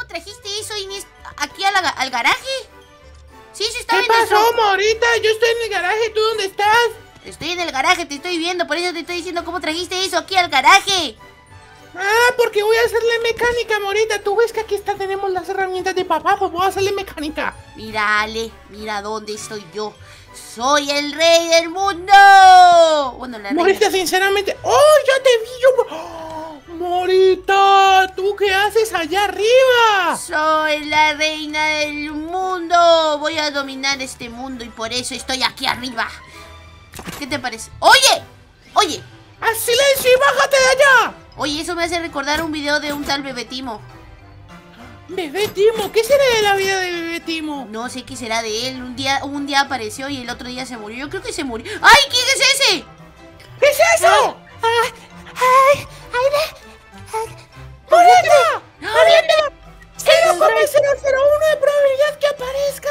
trajiste eso aquí al garaje? Sí, sí está ¿Qué en pasó, nuestro... Morita? Yo estoy en el garaje, ¿tú dónde estás? Estoy en el garaje, te estoy viendo, por eso te estoy diciendo cómo trajiste eso aquí al garaje. Ah, porque voy a hacerle mecánica, Morita. Tú ves que aquí tenemos las herramientas de papá, pues voy a hacerle mecánica. Mira, Ale, mira dónde estoy yo. Soy el rey del mundo. Bueno, la Morita, reina. sinceramente... ¡Oh, ya te vi yo! ¡Oh, Morita! ¿Tú qué haces allá arriba? Soy la reina del mundo. Voy a dominar este mundo y por eso estoy aquí arriba. ¿Qué te parece? ¡Oye! ¡Oye! ¡A silencio y bájate de allá! Oye, eso me hace recordar un video de un tal Bebé Timo. Bebé Timo, ¿qué será de la vida de Bebé Timo? No sé qué será de él. Un día apareció y el otro día se murió. Yo creo que se murió. ¡Ay! ¿Quién es ese? ¿Qué es eso? ¡Morita! ¡Morita! 0,001 de probabilidad que aparezca.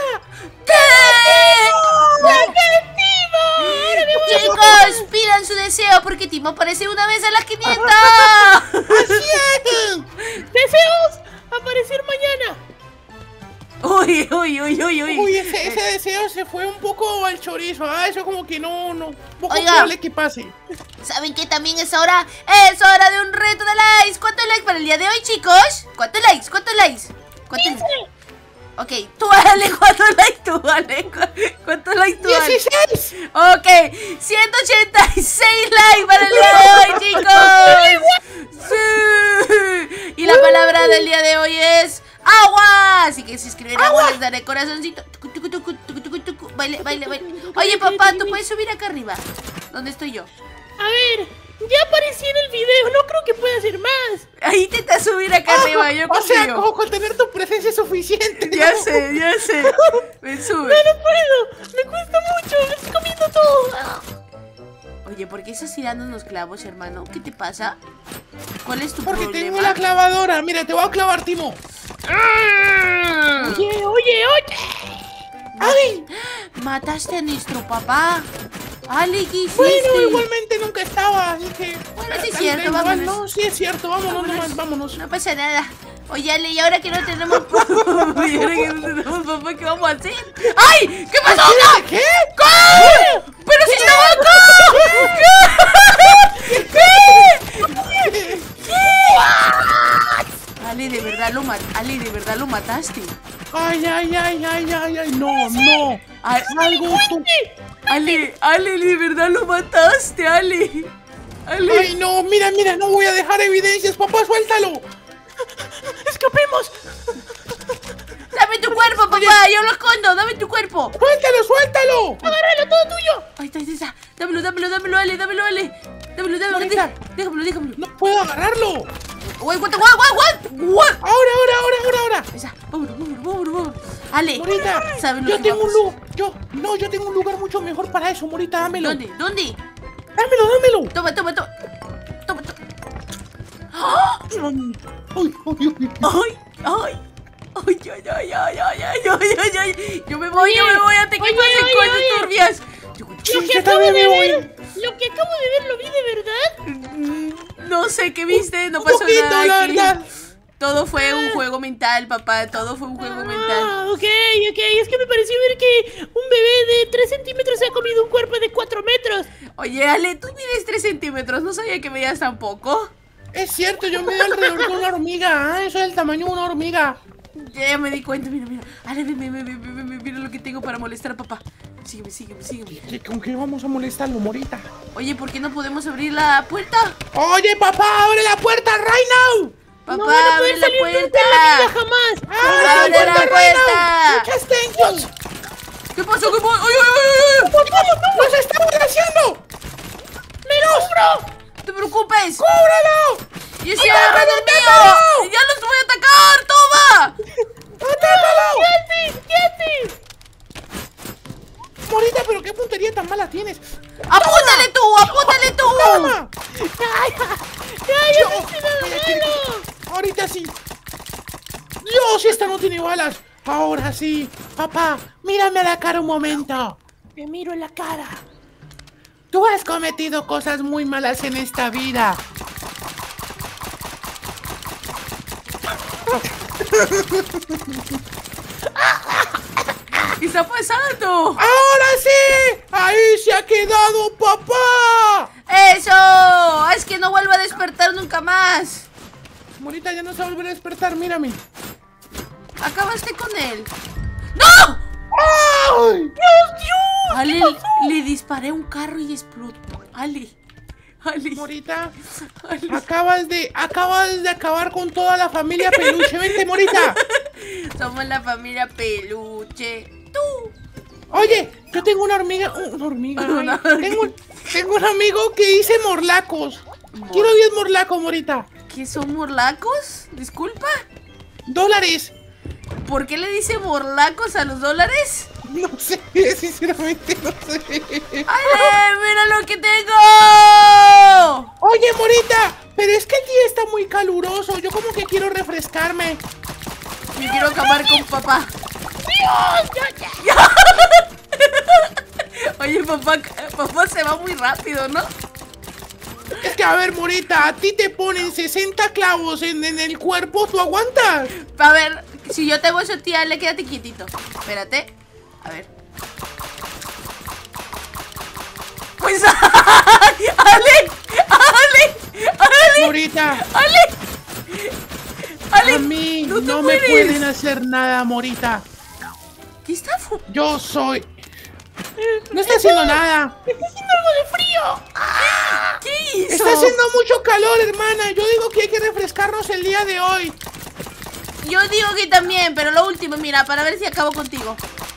¡Bebé Timo! Chicos, pidan su deseo porque Timo aparece una vez a las 500. ¡Así es! ¡Deseos! ¡Aparecer mañana! Uy. Uy, ese deseo se fue un poco al chorizo. Ah, eso como que no. Un poco Oiga. probable que pase. ¿Saben qué también es hora? ¡Es hora de un reto de likes! ¿Cuántos likes para el día de hoy, chicos? ¿Cuántos likes? ¿Cuántos likes? Ok, tú Ale, ¿cuántos likes tú Ale? ¿Cuántos likes tú Ale? 16. Ok, 186 likes para el día de hoy, chicos. Sí. Y la palabra del día de hoy es agua. Así que si escriben agua les daré corazoncito. Baile. Oye, papá, ¿tú puedes subir acá arriba? ¿Dónde estoy yo? A ver, ya aparecí en el video, no creo que pueda hacer más. Ahí intenta subir acá arriba, yo O sea, confío. como con tener tu presencia es suficiente. Ya ¿no? sé. Me sube. No puedo, me cuesta mucho, me estoy comiendo todo. Oye, ¿por qué estás tirando unos clavos, hermano? ¿Qué te pasa? ¿Cuál es tu Porque problema? tengo la clavadora. Mira, te voy a clavar, Timo. Oye. ¡Ay! Mataste a nuestro papá. Ale, ¿qué hiciste? Bueno, igualmente nunca estaba, así que... Bueno, sí es cierto, vámonos. No, sí es cierto, vámonos. No pasa nada. Oye, Ale, y ahora que no tenemos papá, ¿qué vamos a hacer? ¡Ay! ¿Qué pasó acá? ¿Qué? ¿Qué? ¡Pero si estaba acá! ¿Qué? Ale, de verdad lo mataste. Ay, no. Ay, Algo tú... Ale, de verdad lo mataste, Ale. Ay, no, mira, no voy a dejar evidencias, papá, suéltalo. ¡Escapemos! Dame tu cuerpo, papá, yo lo escondo, dame tu cuerpo. Suéltalo. ¡Agárralo, todo tuyo! Ahí está. Dámelo, Ale. Dámelo. Ahorita. Déjamelo. No puedo agarrarlo. What? Ahora. Ahí está, vámonos. Ale, Morita, ¿sabes lo yo que tengo vamos? yo tengo un lugar mucho mejor para eso, Morita, dámelo. ¿Dónde? Dámelo. Toma. Ay. Yo me voy, antes que pasen cosas turbias. Lo que acabo de ver, ¿lo vi de verdad? No sé qué viste, no pasó poquito, nada la aquí. verdad. Todo fue un juego mental, papá, todo fue un juego mental. Ah, ok, es que me pareció ver que un bebé de 3 centímetros se ha comido un cuerpo de 4 metros. Oye, Ale, tú mides 3 centímetros, no sabía que veías tan poco. Es cierto, yo mido alrededor de una hormiga. Eso es el tamaño de una hormiga. Ya me di cuenta, mira. Ale, mira lo que tengo para molestar a papá. Sígueme. ¿Con qué vamos a molestarlo, Morita? Oye, ¿por qué no podemos abrir la puerta? Oye, papá, abre la puerta right now. Papá, No van a abre poder la salir nunca puerta. en la vida, jamás. ¡Abre la puerta! Muchas tensions. ¿Qué pasó? ¡Ay! ¡Nos estamos haciendo! ¡Me ¡No te preocupes! ¡Cúbrelo! ¡Y estoy agarrando el mío! ¡Ya los voy a atacar! ¡Toma! ¡Atácalo! ¿Qué haces? Morita, pero qué puntería tan mala tienes. ¡Apúntale tú! ¡Toma! ¡Ya no hice nada malo! Ahorita sí. Dios, esta no tiene balas. Ahora sí. Papá, mírame a la cara un momento. Me miro en la cara. Tú has cometido cosas muy malas en esta vida. ¿Qué está pasando? ¡Ahora sí! ¡Ahí se ha quedado papá! ¡Eso! Es que no vuelvo a despertar nunca más. Morita, ya no se va a volver a despertar, mírame. Acabaste con él. ¡No! ¡Ay! Ale, le disparé un carro y explotó. Ale. Morita, Ale. acabas de acabar con toda la familia peluche. Vente, Morita. Somos la familia peluche. Tú. Oye, yo tengo una hormiga. Una- Tengo un amigo que dice morlacos. Quiero 10 morlacos, Morita. ¿Qué son morlacos? Disculpa. $. ¿Por qué le dice morlacos a los dólares? No sé, sinceramente no sé. ¡Ale! ¡Mira lo que tengo! Oye, Morita, pero es que el día está muy caluroso. Yo como que quiero refrescarme. Yo quiero acabar con papá. Oye, papá se va muy rápido, ¿no? Es que, a ver, Morita, a ti te ponen 60 clavos en el cuerpo, ¿tú aguantas? A ver, si yo te voy a eso, tía, le quédate quietito. Espérate. A ver. Pues, ¡Ale! Morita, ¡Ale! a mí no te no me mueres. pueden hacer nada, Morita. ¿Qué está Yo soy... No está haciendo nada. ¡Está haciendo algo de frío! ¿Qué hizo? Está haciendo mucho calor, hermana. Yo digo que hay que refrescarnos el día de hoy. Yo digo que también, pero lo último, mira, para ver si acabo contigo.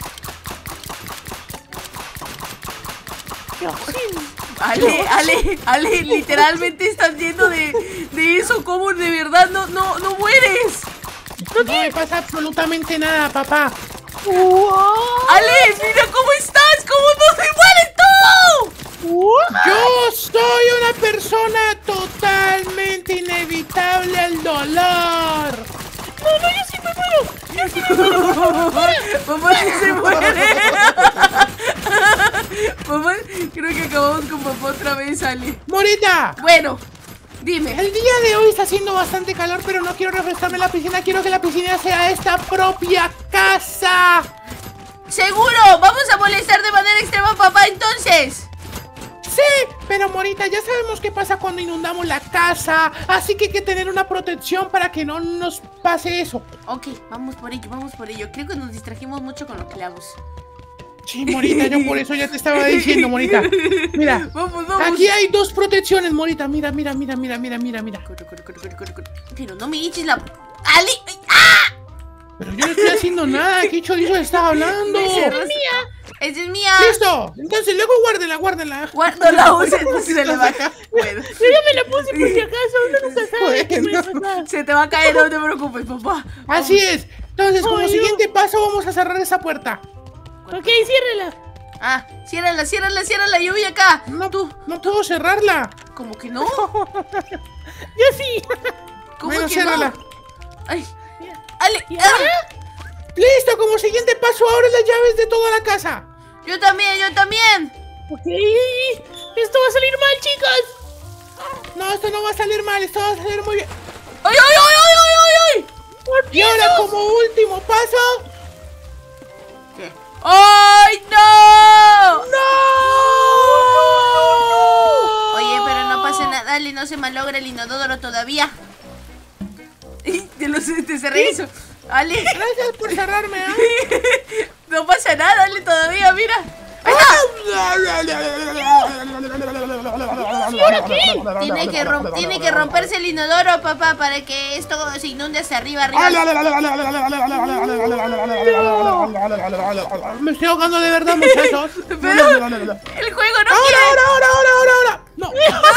Ale, literalmente estás lleno de eso, ¿cómo de verdad no mueres? No me pasa absolutamente nada, papá. Ale, mira cómo estás, cómo no se mueres tú. Yo soy una persona totalmente inevitable al dolor. Papá sí se muere. Papá, creo que acabamos con papá otra vez, Ale. Morita, Bueno, dime. el día de hoy está haciendo bastante calor, pero no quiero refrescarme en la piscina. Quiero que la piscina sea esta propia casa. Seguro, vamos a molestar de manera extrema a papá entonces. Sí, pero Morita, ya sabemos qué pasa cuando inundamos la casa. Así que hay que tener una protección para que no nos pase eso. Ok, vamos por ello. Creo que nos distrajimos mucho con los clavos. Sí, Morita, yo por eso ya te estaba diciendo, Morita. Mira, Vamos. aquí hay 2 protecciones, Morita. Mira. Corre. Pero no me eches la... ¡Ale! ¡Ay! ¡Ah! Pero yo no estoy haciendo nada. ¿Qué chorizo está hablando? Esa es mía. Esa es mía. ¡Listo! Entonces luego guárdela. No la uses, no se le baja. Bueno. Yo ya me la puse por si acaso, uno nunca sabe qué puede pasar. Se te va a caer, no te preocupes, papá. Así es. Entonces, como Ay, no. siguiente paso, vamos a cerrar esa puerta. Ok, ciérrela. Ah, ciérrala, yo voy acá. No, Tú, no puedo cerrarla. ¿cómo que no? Yo sí. ¿Cómo Bueno, que ciérrala. no? Ay, Ale, ¿Y ahora? Listo, como siguiente paso, ahora las llaves de toda la casa. yo también. Ok. Esto va a salir mal, chicas. No, esto no va a salir mal, esto va a salir muy bien. ¡Ay! Y ahora, como último paso... ¿Qué? ¡Ay, no! ¡No! Oye, pero no pasa nada, Ale, no se malogra el inodoro todavía. Te cerré eso. Ale, Gracias por cerrarme, ¿eh? no pasa nada, Ale, todavía, mira. ¡Ahí está! Tiene que romperse el inodoro, papá, para que esto se inunde hacia arriba. Me estoy ahogando de verdad, muchachos. Pero el juego no Ahora. No.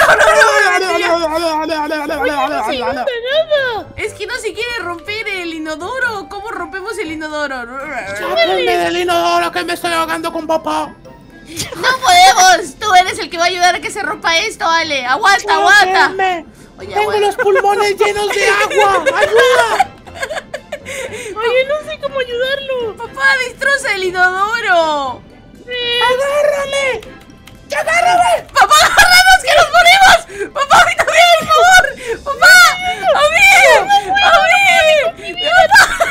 Nada. quiere. Es que no se quiere romper el inodoro. ¿Cómo rompemos el inodoro? Sáquenme del inodoro que me estoy ahogando con papá. ¡No podemos! Tú eres el que va a ayudar a que se rompa esto, Ale. ¡Aguanta! Sáquenme. Oye, Tengo aguanta. los pulmones llenos de agua. ¡Ayuda! Oye, no sé cómo ayudarlo. ¡Papá, destroza el inodoro! ¡Agárrame! ¡Agárrame! ¡Papá, agárranos que nos morimos! ¡Papá, a mí también, por favor! ¡Papá! ¡A mí! ¡A mí! ¡Papá!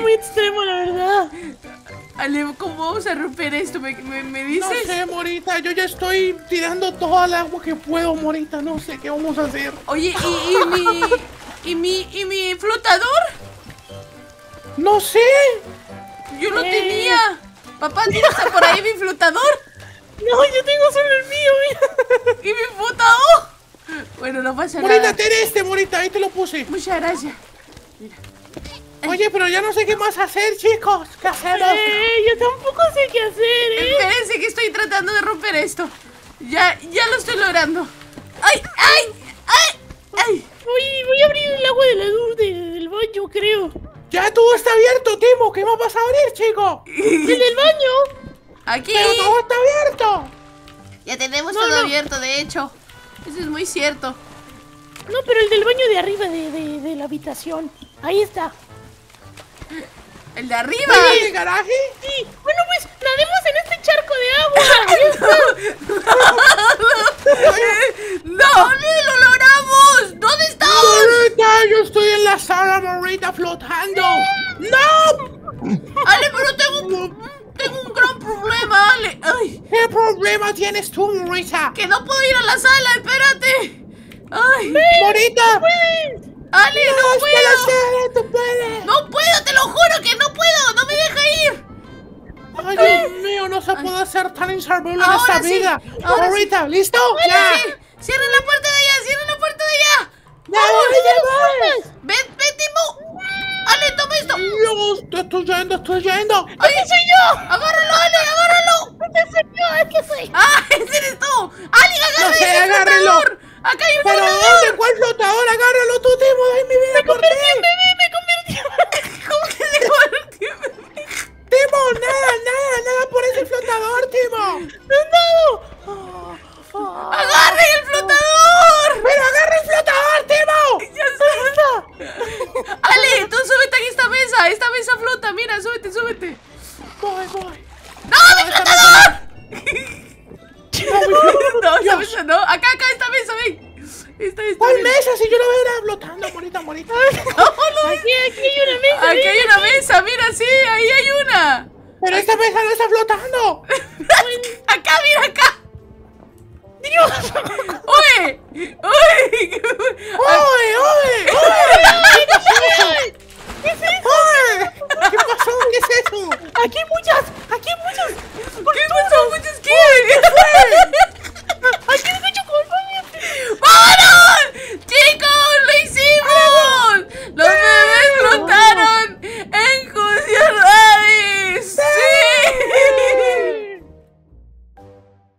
muy extremo, la verdad. Ale, ¿cómo vamos a romper esto? ¿Me No dices? sé, Morita, yo ya estoy tirando toda el agua que puedo, Morita. No sé qué vamos a hacer. Oye, ¿y mi flotador? No sé. Yo lo tenía. Papá, ¿tienes por ahí mi flotador? No, yo tengo solo el mío, mira. ¿Y mi flotador? Bueno, no pasa Morita, nada. ten Morita, ahí te lo puse. Muchas gracias. Oye, pero ya no sé qué más hacer, chicos. ¿Qué hacemos? Yo tampoco sé qué hacer, Espérense que estoy tratando de romper esto. Ya lo estoy logrando. ¡Ay, ay, ay, ay! Voy a abrir el agua del baño, creo. Ya todo está abierto, Timo. ¿Qué más vas a abrir, chico? ¿El del baño? Aquí. Pero todo está abierto. Ya tenemos No, todo no. abierto, de hecho. Eso es muy cierto. No, pero el del baño de arriba de la habitación. Ahí está. El de arriba. ¿En el garaje? Sí. Bueno, pues nademos en este charco de agua. ¡No! ¡Lo logramos! ¿Dónde estamos? Morita, yo estoy en la sala, Morita, flotando. ¡No! Ale, pero tengo un gran problema, Ale. ¡Ay! ¿Qué problema tienes tú, Morita? Que no puedo ir a la sala, espérate. ¡Ay! Morita, Ale, no es que la puedo. sala, tú puedes. No puedo, te lo juro que no puedo. No me deja ir. Ay, Dios mío, no se puede ser tan insalvable en Ahora esta sí, vida. ahora Morita, ¿listo? Sí. Cierra la puerta de allá, cierra la puerta de allá. ¡Ya voy! Ven, Timo. Ale, toma esto. Dios, te estoy yendo. ¡Ay, soy yo! ¡Agárralo, Ale, agárralo! Es que soy. ¡Ah, ese eres tú! ¡Ale, agarra No sé, ese agárrelo. flotador! ¡Acá hay un ¿Pero flotador! dónde? ¿Cuál flotador? Agárralo tú, Timo. ¡Ay, mi vida por ti! Me convertí. ¿Cómo que se convirtió en bebé? Timo, nada por ese flotador, Timo. ¡Agarren el flotador! ¡Pero agarra el flotador, Timo! ¡Ya está! Ale, tú súbete aquí esta mesa. Esta mesa flota, mira, súbete. Voy. ¡No, mi flotador! No, esta mesa no. Acá, esta mesa, ven. Esta ¿Cuál mesa. mesa? Si yo lo veo era flotando, Morita. No, lo Aquí hay una mesa. Aquí hay una mesa, mira, sí, ahí hay una. Pero esta mesa no está flotando. Acá, mira, acá. Dios. ¡Uy! ¡Uy! ¡Oye! ¿Qué es eso? ¡Oye! ¿Qué pasó? ¿Qué es eso? Aquí hay muchas